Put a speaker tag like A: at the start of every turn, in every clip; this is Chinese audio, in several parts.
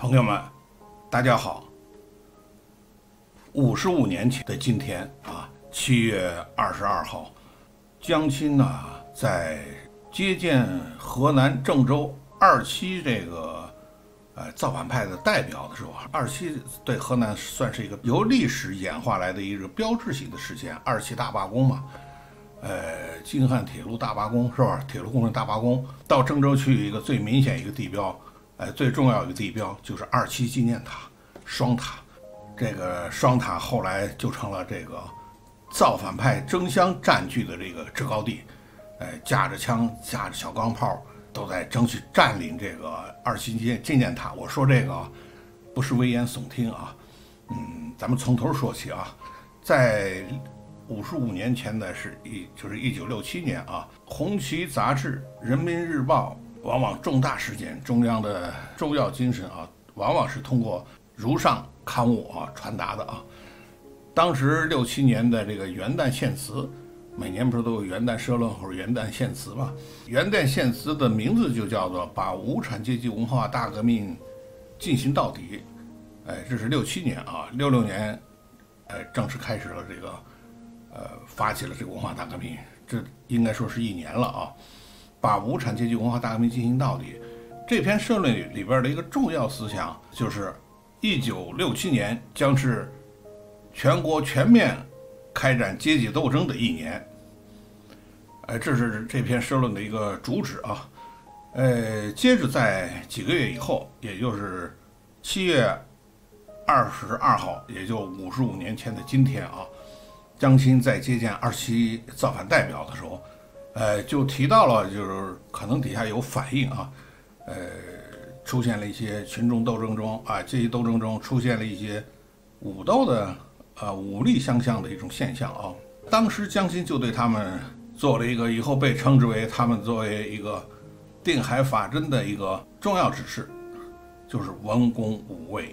A: 朋友们，大家好。55年前的今天啊，7月22号，江青呢在接见河南郑州27这个造反派的代表的时候，27对河南算是一个由历史演化来的一个标志性的事件，27大罢工嘛。京汉铁路大罢工是吧？铁路工人大罢工，到郑州去一个最明显一个地标，最重要一个地标就是27纪念塔双塔。这个双塔后来就成了这个造反派争相占据的这个制高地，架着枪架着小钢炮都在争取占领这个27纪念塔。我说这个不是危言耸听啊，咱们从头说起啊。在55年前的就是1967年啊，红旗杂志《人民日报》往往重大事件、中央的重要精神啊，往往是通过如上刊物啊传达的啊。当时67年的这个元旦献词，每年不是都有元旦社论或者元旦献词吗？元旦献词的名字就叫做把无产阶级文化大革命进行到底。这是67年啊，66年正式开始了这个发起了这个文化大革命，这应该说是1年了啊。把无产阶级文化大革命进行到底，这篇社论里边的一个重要思想就是1967年将是全国全面开展阶级斗争的1年。这是这篇社论的一个主旨啊。接着在几个月以后，也就是7月22号，也就55年前的今天啊，江青在接见27造反代表的时候，就提到了，就是可能底下有反应啊，出现了一些群众斗争中啊，阶级斗争中出现了一些武斗的武力相向的一种现象啊。当时江青就对他们做了一个以后被称之为他们作为一个定海法针的一个重要指示，就是文攻武卫。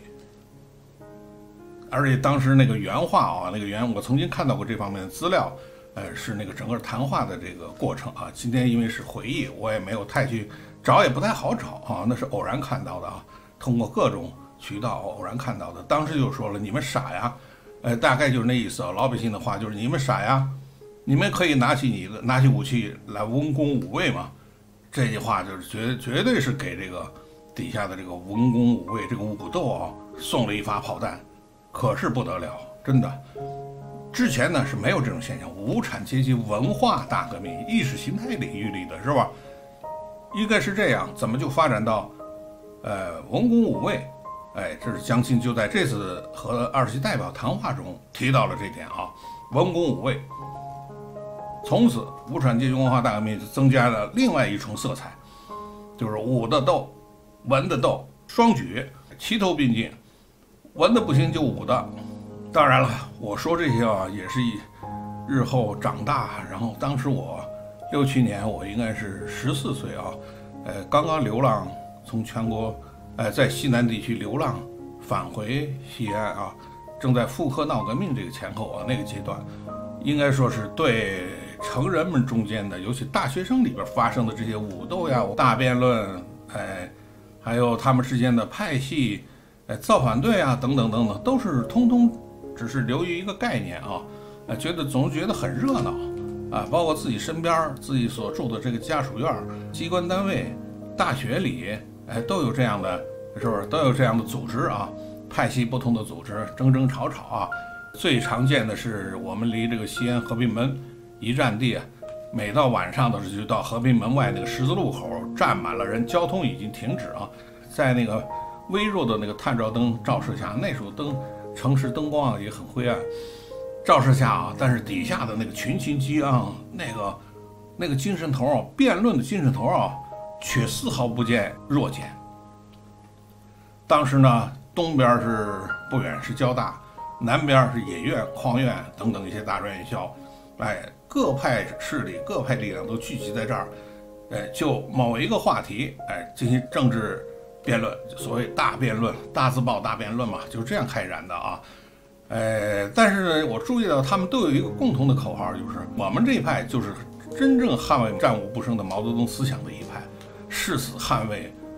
A: 而且当时那个原话啊，我曾经看到过这方面的资料，是那个整个谈话的这个过程啊。今天因为是回忆，我也没有太去找，也不太好找啊，那是偶然看到的啊，通过各种渠道偶然看到的。当时就说了，你们傻呀，大概就是那意思啊。老百姓的话就是你们傻呀，你们可以拿起武器来文攻武卫嘛。这句话就是绝对是给这个底下的这个文攻武卫这个武斗啊送了一发炮弹。可是不得了，真的，之前呢是没有这种现象，无产阶级文化大革命，意识形态领域里的是吧？应该是这样，怎么就发展到文攻武卫？这是江青就在这次和27代表谈话中提到了这点啊，文攻武卫。从此，无产阶级文化大革命就增加了另外一重色彩，就是武的斗，文的斗，双举，齐头并进。文的不行就武的。当然了，我说这些啊，也是日后长大。然后当时我67年，我应该是14岁啊，刚刚流浪，从全国在西南地区流浪返回西安啊，正在复刻闹革命这个前后啊那个阶段，应该说是对成人们中间的，尤其大学生里边发生的这些武斗呀、大辩论，还有他们之间的派系。造反队啊，等等等等，都是通通只是流于一个概念啊，总觉得很热闹啊，包括自己身边自己所住的这个家属院、机关单位、大学里，都有这样的，是不是都有这样的组织啊？派系不同的组织争争吵吵啊。最常见的是我们离这个西安和平门一站地，每到晚上的时候就到和平门外那个十字路口站满了人，交通已经停止啊，在那个微弱的那个探照灯照射下，那时候城市灯光也很灰暗，照射下啊，但是底下的那个群情激昂，那个精神头啊，辩论的精神头啊，却丝毫不见弱减。当时呢，东边是不远是交大，南边是野院、矿院等等一些大专院校，各派势力、各派力量都聚集在这儿，就某一个话题，进行政治辩论，所谓大辩论、大字报大辩论嘛，就是这样开展的啊。但是呢，我注意到他们都有一个共同的口号，就是我们这一派就是真正捍卫战无不胜的毛泽东思想的一派，誓死捍卫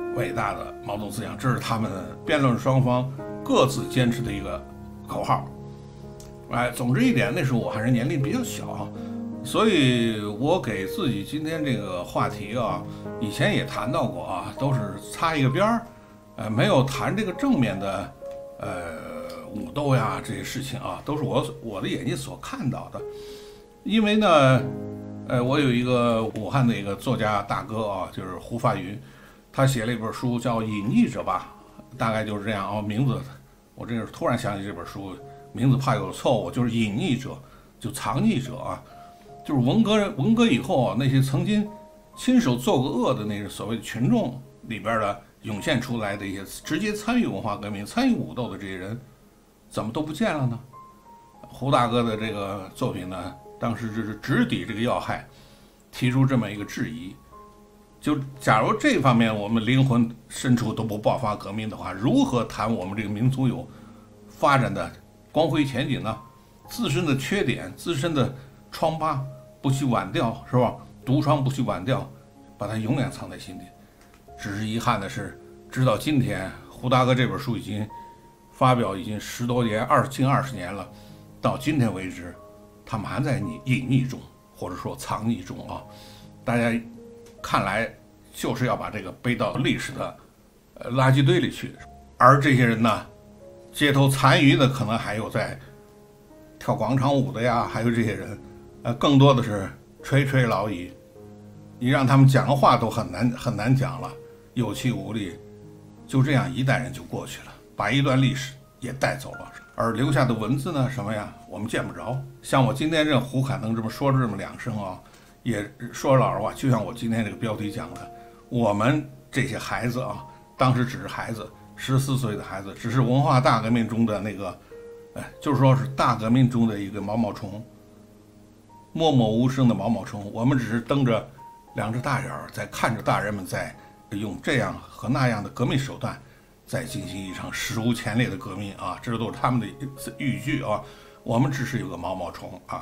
A: 伟大的毛泽东思想，这是他们辩论双方各自坚持的一个口号。哎，总之一点，那时候我还是年龄比较小，所以我给自己今天这个话题啊，以前也谈到过啊，都是擦一个边儿，没有谈这个正面的，武斗呀这些事情啊，都是我的眼睛所看到的。因为呢，我有一个武汉的一个作家大哥啊，就是胡发云，他写了一本书叫《隐匿者》吧，大概就是这样啊，名字我这是突然想起这本书。名字怕有错误，就是隐匿者，就藏匿者啊，就是文革以后啊，那些曾经亲手做过恶的那个所谓的群众里边的涌现出来的一些直接参与文化革命、参与武斗的这些人，怎么都不见了呢？胡大哥的这个作品呢，当时就是直抵这个要害，提出这么一个质疑：就假如这方面我们灵魂深处都不爆发革命的话，如何谈我们这个民族有发展的光辉前景呢？自身的缺点、自身的疮疤不去挽掉，是吧？毒疮不去挽掉，把它永远藏在心底。只是遗憾的是，直到今天，胡大哥这本书已经发表已经10多年，近20年了，到今天为止，他们还在隐匿中，或者说藏匿中啊。大家看来就是要把这个背到历史的垃圾堆里去，而这些人呢？街头残余的可能还有在跳广场舞的呀，还有这些人，更多的是垂垂老矣。你让他们讲个话都很难讲了，有气无力，就这样一代人就过去了，把一段历史也带走了。而留下的文字呢，什么呀，我们见不着。像我今天这胡侃能这么说这么2声啊，也说老实话，就像我今天这个标题讲的，我们这些孩子啊，当时只是孩子。14岁的孩子，只是文化大革命中的那个，就是说是大革命中的一个毛毛虫，默默无声的毛毛虫。我们只是瞪着2只大眼儿，在看着大人们在用这样和那样的革命手段，在进行一场史无前例的革命啊！这都是他们的语句啊。我们只是有个毛毛虫啊，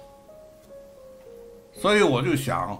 A: 所以我就想，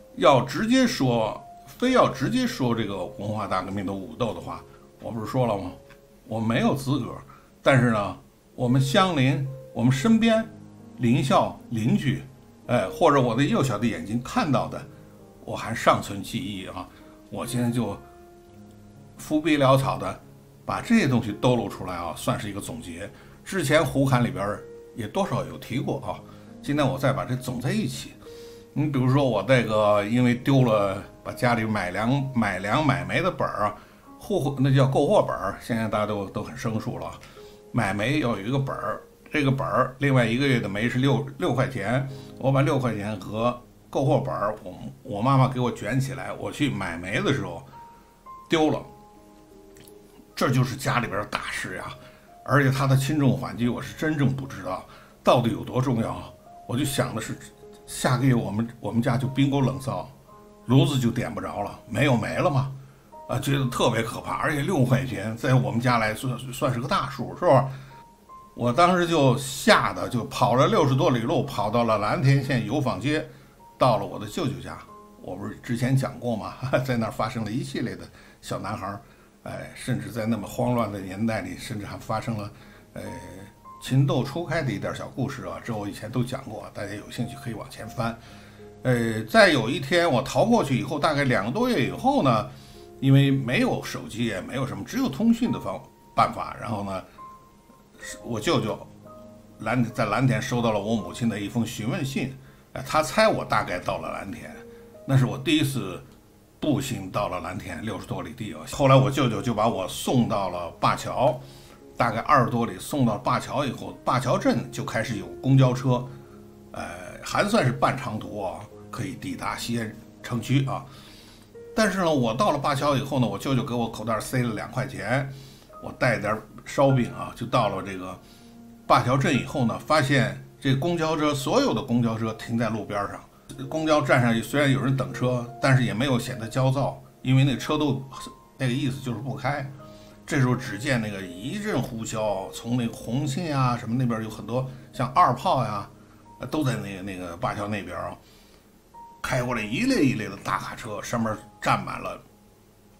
A: 非要直接说这个文化大革命的武斗的话。我不是说了吗？我没有资格，但是呢，我们相邻，我们身边邻校邻居，或者我的幼小的眼睛看到的，我还尚存记忆啊。我现在就浮皮潦草的把这些东西兜露出来啊，算是一个总结。之前胡侃里边也多少有提过啊，今天我再把这总在一起。你比如说我这个因为丢了，把家里买粮买煤的本儿啊。那叫购货本儿，现在大家都很生疏了。买煤要有一个本儿，这个本儿另外1个月的煤是6块钱，我把6块钱和购货本儿，我妈妈给我卷起来，我去买煤的时候丢了，这就是家里边的大事呀。而且它的轻重缓急我是真正不知道到底有多重要。我就想的是，下个月我们家就冰锅冷灶，炉子就点不着了，没有煤了吗？觉得特别可怕，而且6块钱在我们家来算是个大数，是吧？我当时就吓得就跑了60多里路，跑到了蓝田县油坊街，到了我的舅舅家。我不是之前讲过吗？在那儿发生了一系列的小男孩，甚至在那么慌乱的年代里，甚至还发生了情窦初开的一点小故事啊，这我以前都讲过，大家有兴趣可以往前翻。再有一天我逃过去以后，大概2个多月以后呢。因为没有手机也没有什么，只有通讯的办法。然后呢，我舅舅在蓝田收到了我母亲的一封询问信，他猜我大概到了蓝田，那是我第一次步行到了蓝田60多里地啊。后来我舅舅就把我送到了灞桥，大概20多里，送到灞桥以后，灞桥镇就开始有公交车，还算是半长途啊，可以抵达西安城区啊。但是呢，我到了灞桥以后呢，我舅舅给我口袋塞了2块钱，我带点烧饼啊，就到了这个灞桥镇以后呢，发现这公交车所有的公交车停在路边上，公交站上虽然有人等车，但是也没有显得焦躁，因为那车都那个意思就是不开。这时候只见那个一阵呼啸，从那个红信啊什么那边有很多像2炮呀，都在那个灞桥那边啊。开过来一列一列的大卡车，上面站满了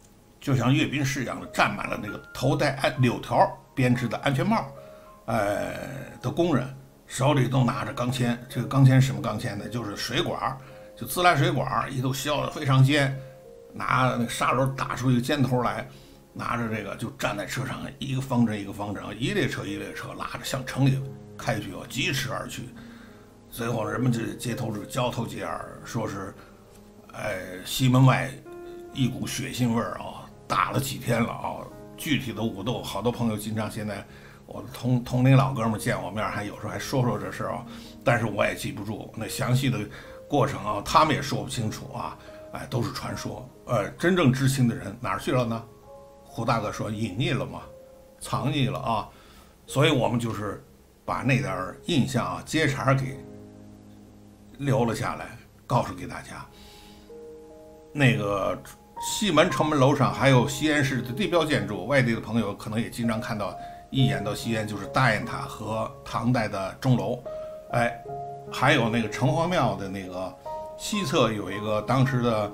A: 就像阅兵式一样的站满了那个头戴柳条编织的安全帽，的工人，手里都拿着钢钎。这个钢钎是什么钢钎呢？就是水管，就自来水管，一头削得非常尖，拿那个沙轮打出一个尖头来，拿着这个就站在车上，一个方阵一个方阵，一列车一列车拉着向城里开去，疾驰而去。最后人们这街头是交头接耳，说是，西门外一股血腥味儿啊，打了几天了啊。具体的武斗，好多朋友经常现在我的同龄老哥们见我面，还有时候还说这事儿啊，但是我也记不住那详细的过程啊，他们也说不清楚啊，都是传说。真正知情的人哪儿去了呢？胡大哥说隐匿了嘛，藏匿了啊，所以我们就是把那点印象啊接茬给留了下来，告诉给大家。那个西门城门楼上还有西安市的地标建筑，外地的朋友可能也经常看到，一眼到西安就是大雁塔和唐代的钟楼，还有那个城隍庙的那个西侧有一个当时的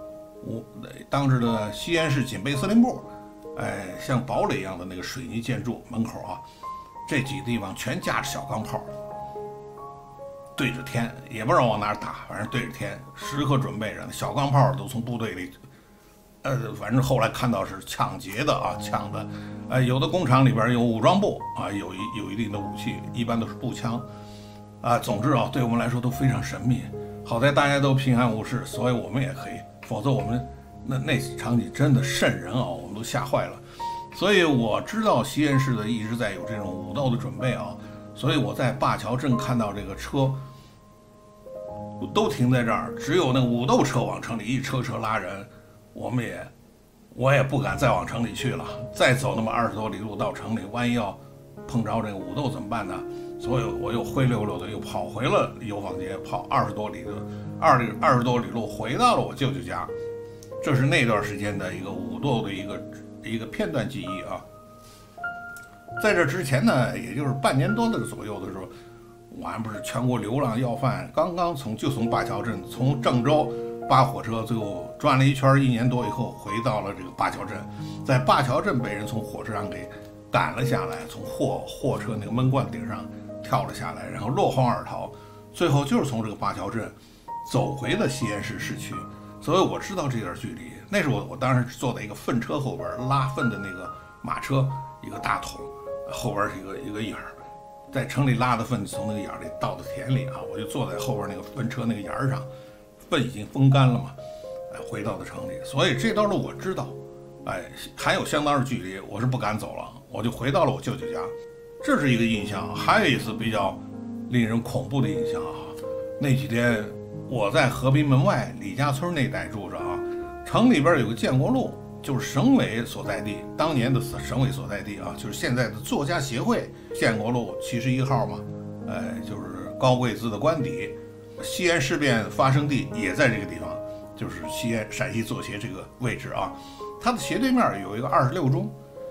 A: 西安市警备司令部，像堡垒一样的那个水泥建筑门口啊，这几个地方全架着小钢炮，对着天，也不知道往哪儿打，反正对着天，时刻准备着。小钢炮都从部队里，反正后来看到是抢劫的啊，抢的，有的工厂里边有武装部啊，有一定的武器，一般都是步枪，啊，总之啊，对我们来说都非常神秘。好在大家都平安无事，所以我们也可以，否则我们那场景真的瘆人啊，我们都吓坏了。所以我知道西安市的一直在有这种武斗的准备啊。所以我在灞桥镇看到这个车都停在这儿，只有那个武斗车往城里一车车拉人，我也不敢再往城里去了，再走那么20多里路到城里，万一要碰着这个武斗怎么办呢？所以我又灰溜溜的又跑回了油坊街，跑20多里路回到了我舅舅家。这是那段时间的一个武斗的一个片段记忆啊。在这之前呢，也就是半年多的左右的时候，我还不是全国流浪要犯，刚刚从灞桥镇从郑州扒火车，最后转了一圈，1年多以后回到了这个灞桥镇，在灞桥镇被人从火车上给赶了下来，从货车那个闷罐顶上跳了下来，然后落荒而逃，最后就是从这个灞桥镇走回了西安市市区。所以我知道这段距离，那是我当时坐在一个粪车后边拉粪的那个马车，一个大桶，后边是一个眼儿，在城里拉的粪从那个眼儿里倒到田里啊，我就坐在后边那个粪车那个沿儿上，粪已经风干了嘛，回到了城里。所以这段路我知道，还有相当的距离，我是不敢走了，我就回到了我舅舅家。这是一个印象。还有一次比较令人恐怖的印象啊，那几天我在和平门外李家村那带住着啊，城里边有个建国路，就是省委所在地，当年的省委所在地啊，就是现在的作家协会建国路71号嘛，就是高贵滋的官邸。西安事变发生地也在这个地方，就是西安陕西作协这个位置啊。它的斜对面有一个26中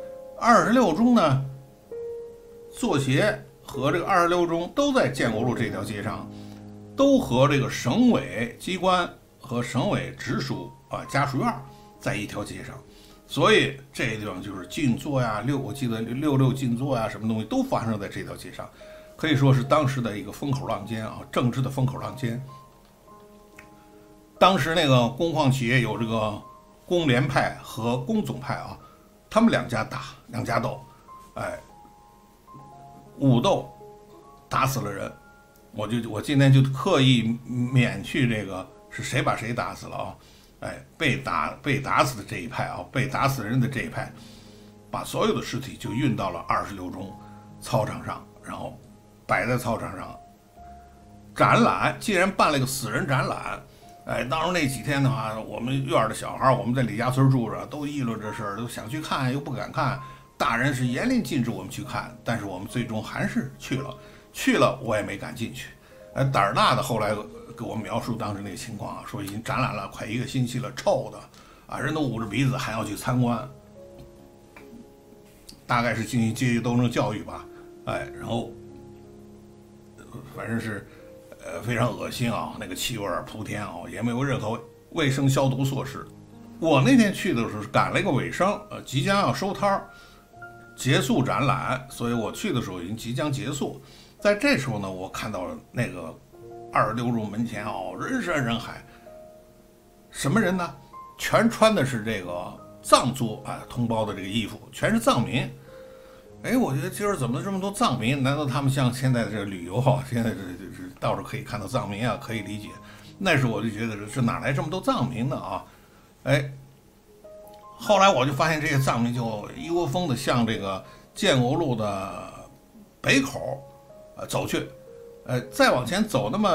A: ，26中呢，作协和这个26中都在建国路这条街上，都和这个省委机关和省委直属家属院在一条街上，所以这个地方就是静坐呀，我记得66静坐呀，什么东西都发生在这条街上，可以说是当时的一个风口浪尖啊，政治的风口浪尖。当时那个工矿企业有这个工联派和工总派啊，他们两家斗，武斗打死了人。我今天就刻意免去这个是谁把谁打死了啊，被打死的这一派啊，被打死人的这一派，把所有的尸体就运到了26中操场上，然后摆在操场上展览，竟然办了个死人展览。当时那几天的话，我们院的小孩，我们在李家村住着，都议论这事儿，都想去看又不敢看，大人是严令禁止我们去看，但是我们最终还是去了我也没敢进去。胆儿大的后来给我描述当时那个情况啊，说已经展览了快1个星期了，臭的啊，人都捂着鼻子还要去参观，大概是进行阶级斗争教育吧，然后反正是非常恶心啊，那个气味扑天啊，也没有任何卫生消毒措施。 我那天去的时候是赶了一个尾声，即将要收摊儿，结束展览，所以我去的时候已经即将结束。在这时候呢，我看到了那个26路门前人山人海，什么人呢？全穿的是这个藏族同胞的这个衣服，全是藏民。哎，我觉得今儿怎么这么多藏民？难道他们像现在的这个旅游现在是到处可以看到藏民可以理解。那时候我就觉得这哪来这么多藏民呢哎，后来我就发现这些藏民就一窝蜂的向这个建国路的北口走去，再往前走那么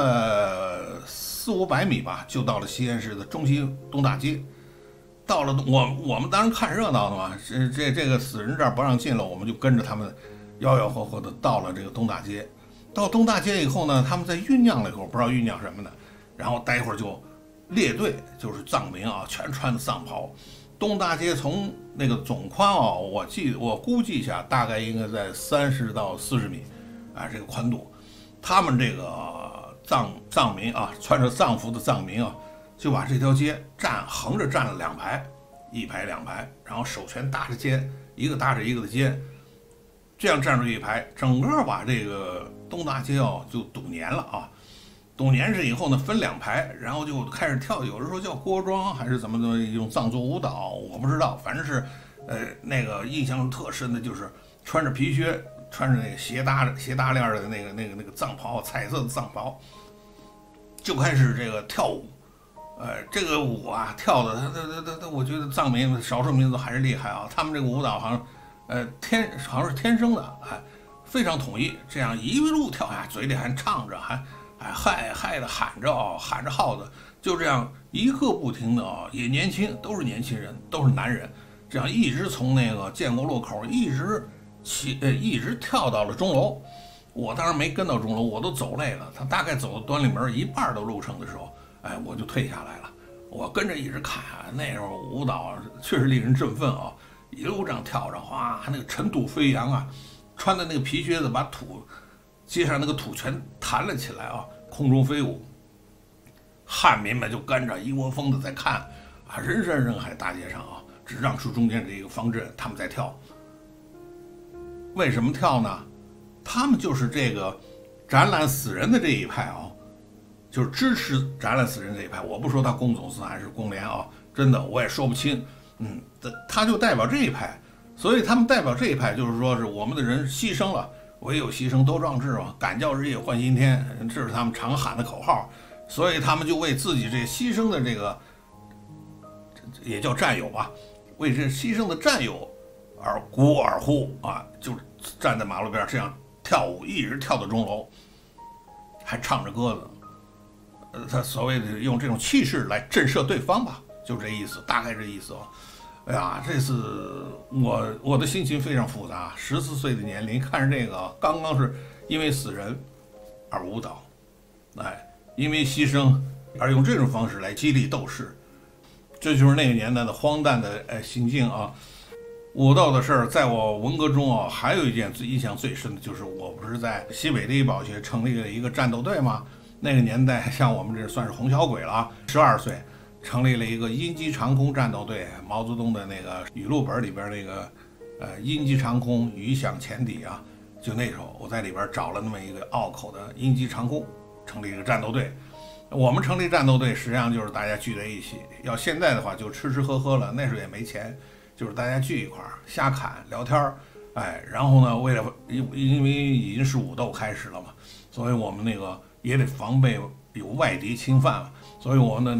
A: 400-500米吧，就到了西安市的中心东大街。到了我们当然看热闹的嘛，这个死人这儿不让进了，我们就跟着他们吆吆喝喝的到了这个东大街。到东大街以后呢，他们在酝酿了一会儿，不知道酝酿什么呢，然后待会儿就列队，就是藏民全穿的藏袍。东大街从那个总宽我估计一下，大概应该在30到40米这个宽度。他们这个藏民穿着藏服的藏民就把这条街横着站了2排，1排2排，然后手全搭着肩，一个搭着一个的肩，这样站住一排，整个把这个东大街就堵粘了堵粘着以后呢，分2排，然后就开始跳，有人说叫锅庄还是怎么用藏族舞蹈，我不知道，反正是那个印象特深的就是穿着皮靴，穿着那个斜搭链的那个藏袍，彩色的藏袍，就开始这个跳舞。这个舞跳的，他，我觉得藏民少数民族还是厉害他们这个舞蹈好像是天生的，非常统一，这样一路跳下，嘴里还唱着，还嗨的喊着号子，就这样一个不停的也年轻，都是年轻人，都是男人，这样一直从那个建国路口一直跳到了钟楼。我当然没跟到钟楼，我都走累了，他大概走到端礼门一半的路程的时候。我就退下来了，我跟着一直看那时候舞蹈确实令人振奋一路这样跳着，那个尘土飞扬穿的那个皮靴子把街上那个土全弹了起来空中飞舞。汉民们就跟着一窝蜂的在看人山人海，大街上只让出中间这一个方阵，他们在跳。为什么跳呢？他们就是这个展览死人的这一派就是支持展览死人这一派，我不说他工总司还是工联真的我也说不清。他就代表这一派，所以他们代表这一派，就是说是我们的人牺牲了，唯有牺牲多壮志赶教日夜换新天，这是他们常喊的口号。所以他们就为自己这牺牲的这个，也叫战友吧，为这牺牲的战友而鼓而呼就站在马路边这样跳舞，一直跳到钟楼，还唱着歌子。他所谓的用这种气势来震慑对方吧，就这意思，大概这意思哎呀，这次我的心情非常复杂，14岁的年龄看着这个，刚刚是因为死人而舞蹈，因为牺牲而用这种方式来激励斗士，这就是那个年代的荒诞的行径舞蹈的事儿。在我文革中还有一件印象最深的就是，我不是在西北第一保学成立了一个战斗队吗？那个年代像我们这算是红小鬼了，12岁成立了一个鹰击长空战斗队。毛泽东的那个语录本里边那个鹰击长空，鱼响前底就那时候我在里边找了那么一个拗口的鹰击长空，成立一个战斗队。我们成立战斗队实际上就是大家聚在一起，要现在的话就吃吃喝喝了，那时候也没钱，就是大家聚一块瞎侃聊天然后呢，为了因为已经是武斗开始了嘛，所以我们那个也得防备有外敌侵犯，所以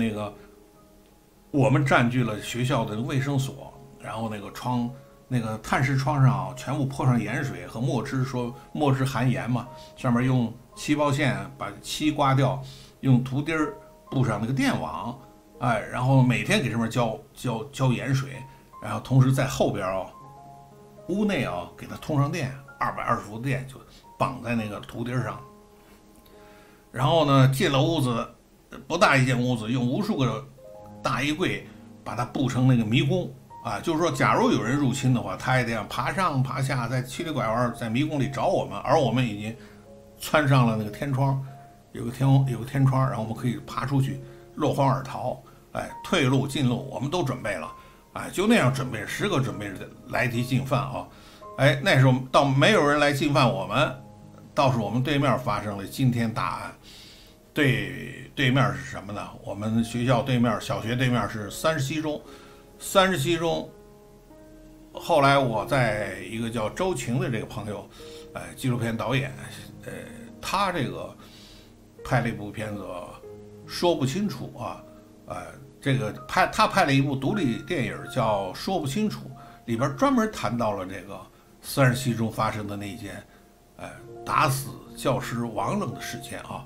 A: 我们占据了学校的卫生所，然后那个炭石窗上全部泼上盐水和墨汁，说墨汁含盐嘛，上面用漆包线把漆刮掉，用图钉布上那个电网，然后每天给上面浇盐水，然后同时在后边屋内给它通上电，220伏的电就绑在那个图钉上。然后呢，进了屋子，不大一间屋子，用无数个大衣柜把它布成那个迷宫就是说，假如有人入侵的话，他也得爬上爬下，在七里拐弯，在迷宫里找我们，而我们已经穿上了那个天窗，有个天窗，然后我们可以爬出去，落荒而逃。 退路进路我们都准备了，就那样准备，时刻准备着来敌进犯啊，那时候倒没有人来进犯我们，倒是我们对面发生了惊天大案。对面是什么呢？我们学校对面，小学对面是37中，后来我在一个叫周晴的这个朋友，纪录片导演，他这个拍了一部片子，说不清楚啊，这个他拍了一部独立电影叫《说不清楚》，里边专门谈到了这个37中发生的那件，打死教师王冷的事件啊。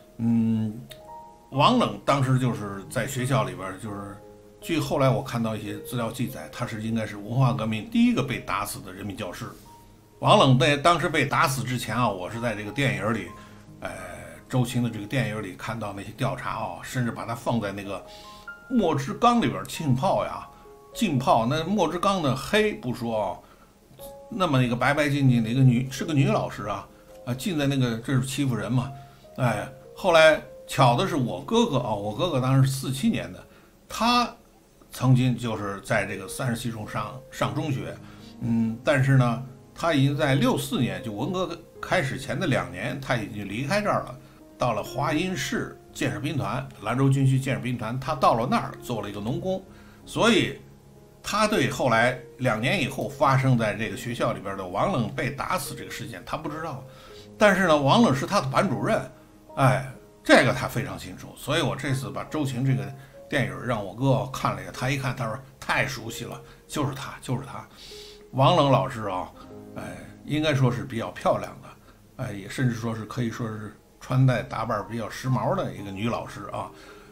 A: 王冷当时就是在学校里边，就是据后来我看到一些资料记载，他应该是文化革命第一个被打死的人民教师。王冷在当时被打死之前啊，我是在这个电影里，周青的这个电影里看到那些调查啊，甚至把它放在那个墨汁缸里边浸泡。那墨汁缸的黑不说，那么一个白白净净的是个女老师啊，浸在那个，这是欺负人嘛？后来巧的是我哥哥当时是47年的，他曾经就是在这个37中上中学，但是呢，他已经在64年，就文革开始前的2年，他已经离开这儿了，到了华阴市建设兵团，兰州军区建设兵团，他到了那儿做了一个农工，所以他对后来2年以后发生在这个学校里边的王冷被打死这个事件他不知道，但是呢，王冷是他的班主任。这个他非常清楚，所以我这次把周晴这个电影让我哥看了一下，他一看，他说太熟悉了，就是他。王冷老师啊，应该说是比较漂亮的，也甚至说是可以说是穿戴打扮比较时髦的一个女老师啊。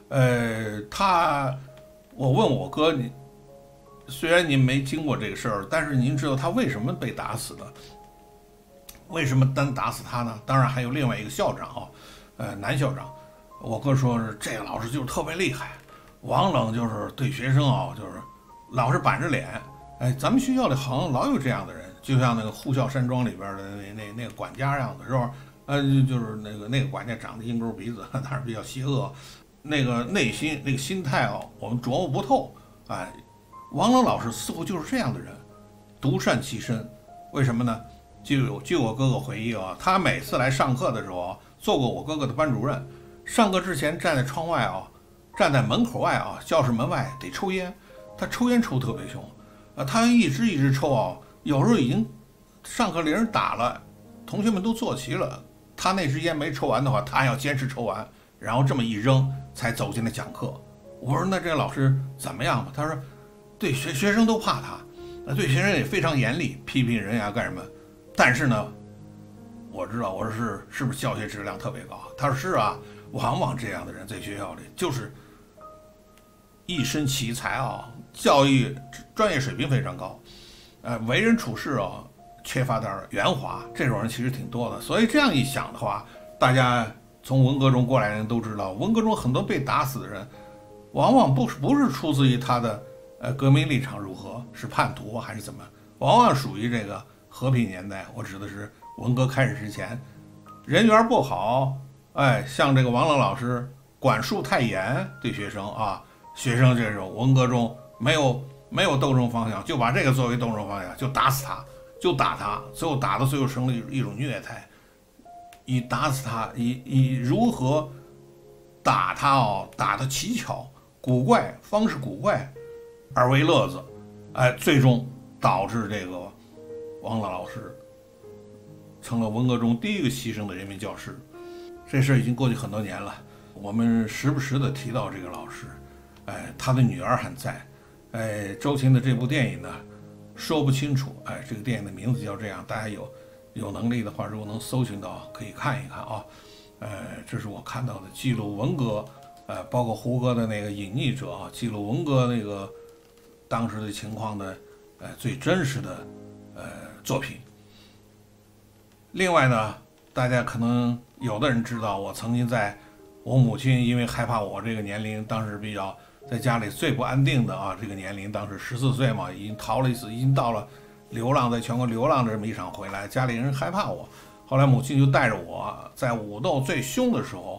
A: 我问我哥，虽然您没经过这个事儿，但是您知道他为什么被打死的？为什么单打死他呢？当然还有另外一个校长啊。男校长，我哥说是这个老师就是特别厉害，王冷就是对学生啊，就是老是板着脸。咱们学校里好像老有这样的人，就像那个护校山庄里边的那个管家样子，是吧？就是那个管家长得鹰钩鼻子，当然比较邪恶，那个内心那个心态啊，我们琢磨不透。王冷老师似乎就是这样的人，独善其身。为什么呢？据我哥哥回忆啊，他每次来上课的时候做过我哥哥的班主任，上课之前站在窗外站在门口外教室门外得抽烟，他抽烟抽特别凶，他一直抽有时候已经上课铃打了，同学们都坐齐了，他那支烟没抽完的话，他还要坚持抽完，然后这么一扔才走进来讲课。我说那这个老师怎么样吧？他说对学生都怕他，对学生也非常严厉，批评人呀干什么。但是呢，我知道，我说是不是教学质量特别高？他说是啊，往往这样的人在学校里就是一身奇才教育专业水平非常高，为人处事缺乏点圆滑，这种人其实挺多的。所以这样一想的话，大家从文革中过来的人都知道，文革中很多被打死的人，往往不是出自于他的革命立场如何，是叛徒还是怎么，往往属于这个和平年代，我指的是文革开始之前，人缘不好，像这个王冷老师管束太严，对学生学生这种文革中没有斗争方向，就把这个作为斗争方向，就打死他，就打他，最后打到最后成了一种虐待，以打死他，以如何打他打得奇巧古怪，方式古怪而为乐子，最终导致这个王冷老师成了文革中第一个牺牲的人民教师。这事已经过去很多年了，我们时不时的提到这个老师，他的女儿还在，周青的这部电影呢，说不清楚，这个电影的名字叫这样，大家有能力的话，如果能搜寻到，可以看一看这是我看到的记录文革，包括胡歌的那个隐匿者记录文革那个当时的情况的，最真实的作品。另外呢，大家可能有的人知道，我曾经在我母亲因为害怕我这个年龄，当时比较在家里最不安定的这个年龄，当时14岁嘛，已经逃了一次，已经到了在全国流浪的这么一场回来，家里人害怕我，后来母亲就带着我在武斗最凶的时候，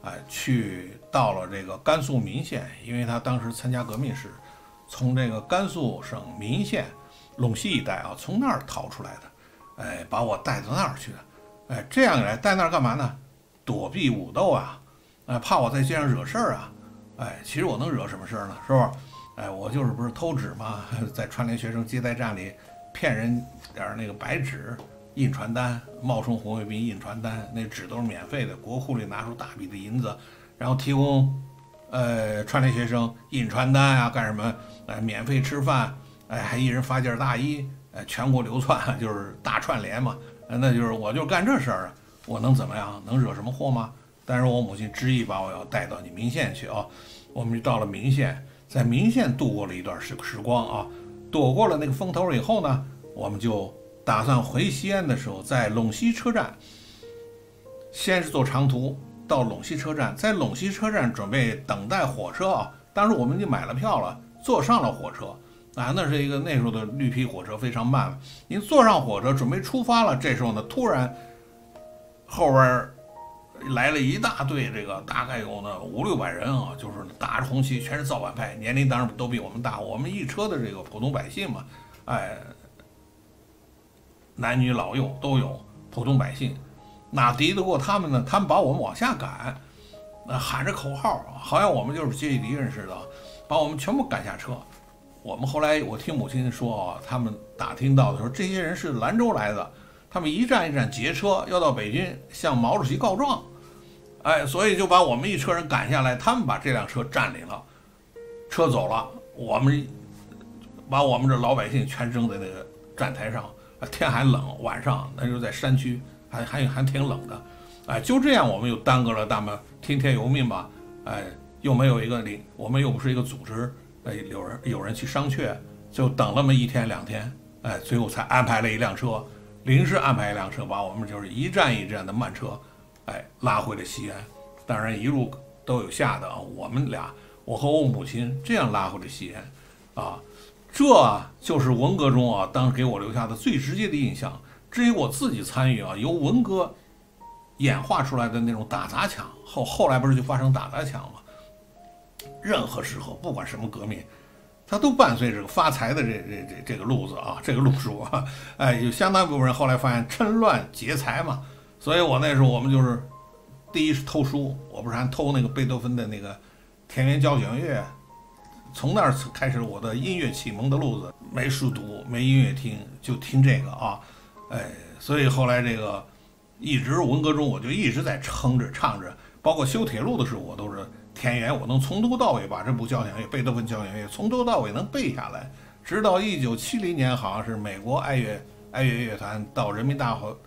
A: 去到了这个甘肃岷县，因为他当时参加革命是从这个甘肃省岷县陇西一带啊，从那儿逃出来的，把我带到那儿去的，这样一来带那儿干嘛呢？躲避武斗啊，怕我在街上惹事儿啊，其实我能惹什么事儿呢？是不是？我就是不是偷纸嘛，在川联学生接待站里骗人点那个白纸。印传单，冒充红卫兵印传单，那纸都是免费的，国库里拿出大笔的银子，然后提供，川联学生印传单啊，干什么？免费吃饭，还一人发件大衣，全国流窜，就是大串联嘛，那就是我就干这事儿啊，我能怎么样？能惹什么祸吗？但是我母亲执意把我要带到你岷县去啊，我们就到了岷县，在岷县度过了一段时光啊，躲过了那个风头以后呢，我们就打算回西安的时候，在陇西车站，先是坐长途到陇西车站，在陇西车站准备等待火车啊。当时我们已经买了票了，坐上了火车啊，那是一个那时候的绿皮火车，非常慢。您坐上火车准备出发了，这时候呢，突然后边来了一大队，这个大概有呢500-600人啊，就是打着红旗，全是造反派，年龄当然都比我们大，我们一车的这个普通百姓嘛，男女老幼都有，普通百姓，哪敌得过他们呢？他们把我们往下赶，喊着口号，好像我们就是阶级敌人似的，把我们全部赶下车。我们后来我听母亲说，他们打听到的时候，这些人是兰州来的，他们一站一站劫车，要到北京向毛主席告状，所以就把我们一车人赶下来，他们把这辆车占领了，车走了，我们把我们这老百姓全扔在那个站台上。天还冷，晚上那就在山区，还挺冷的，就这样我们又耽搁了那么听天由命吧，又没有一个我们又不是一个组织，有人去商榷，就等了么1天2天，最后才安排了一辆车，临时安排一辆车，把我们就是一站一站的慢车，拉回了西安。当然一路都有下的啊，我们俩，我和我母亲这样拉回了西安，啊。这就是文革中啊，当时给我留下的最直接的印象。至于我自己参与啊，由文革演化出来的那种打砸抢，后来不是就发生打砸抢吗？任何时候，不管什么革命，它都伴随着发财的这个路子啊，这个路数啊，有相当一部分人后来发现趁乱劫财嘛。所以我那时候我们就是第一是偷书，我不是还偷那个贝多芬的那个田园交响乐。从那儿开始我的音乐启蒙的路子，没书读，没音乐听，就听这个啊，所以后来这个一直文革中我就一直在哼着唱着，包括修铁路的时候我都是田园，我能从头到尾把这部交响乐贝多芬交响乐从头到尾能背下来，直到1970年好像是美国爱乐乐团到人民大会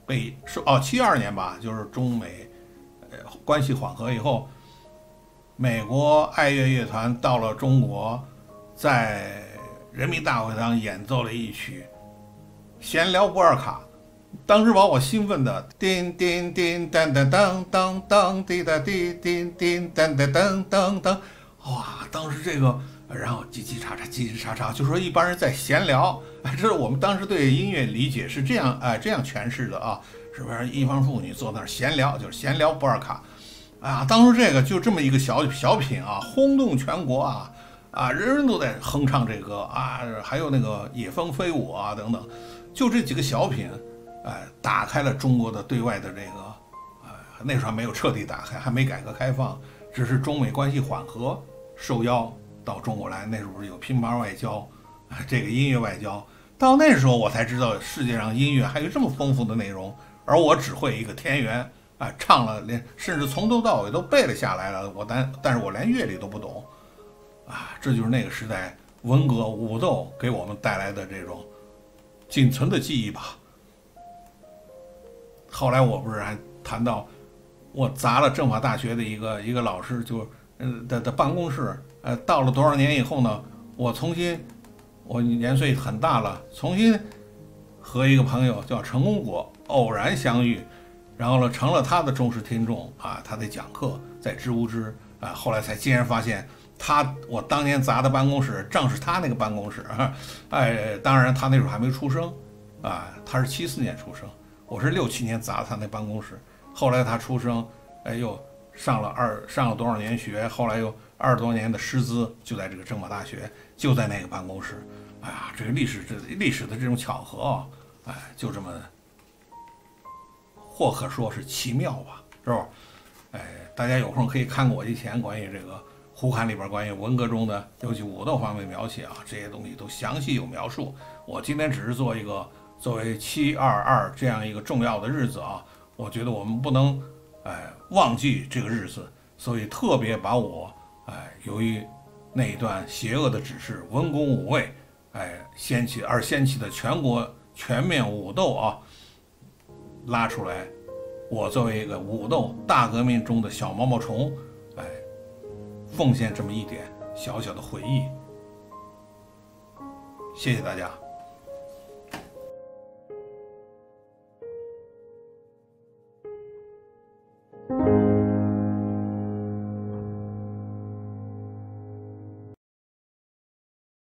A: 72年吧，就是中美关系缓和以后。美国爱乐乐团到了中国，在人民大会堂演奏了一曲《闲聊波尔卡》，当时把我兴奋的叮叮叮当当当当当滴答滴叮叮当当当当当，哇！当时这个，然后叽叽喳喳叽叽喳喳，就说一帮人在闲聊，这是我们当时对音乐理解是这样这样诠释的啊，是不是一帮妇女坐那儿闲聊，就是闲聊波尔卡。当时这个就这么一个小品啊，轰动全国啊，人人都在哼唱这歌啊，还有那个野蜂飞舞啊等等，就这几个小品，打开了中国的对外的这个，那时候还没有彻底打开，还没改革开放，只是中美关系缓和，受邀到中国来，那时候有乒乓外交，这个音乐外交，到那时候我才知道世界上音乐还有这么丰富的内容，而我只会一个田园。唱了甚至从头到尾都背了下来了，但是我连乐理都不懂，这就是那个时代文革武斗给我们带来的这种仅存的记忆吧。后来我不是还谈到，我砸了政法大学的一个老师的办公室，到了多少年以后呢，我年岁很大了，重新和一个朋友叫陈公国偶然相遇。然后呢，成了他的忠实听众他的讲课在知无知后来才竟然发现我当年砸的办公室正是他那个办公室当然他那时候还没出生他是74年出生，我是67年砸他那办公室，后来他出生又上了多少年学，后来又20多年的师资，就在这个政法大学，就在那个办公室。哎呀，这个历史的这种巧合啊，哎，就这么，或可说是奇妙吧，是吧？哎，大家有空可以看过我以前关于这个胡侃里边关于文革中的尤其武斗方面描写啊，这些东西都详细有描述。我今天只是作为722这样一个重要的日子啊，我觉得我们不能忘记这个日子，所以特别把我由于那一段邪恶的指示，文攻武卫，掀起的全国全面武斗啊，拉出来。我作为一个武斗大革命中的小毛毛虫，奉献这么一点小小的回忆。谢谢大家。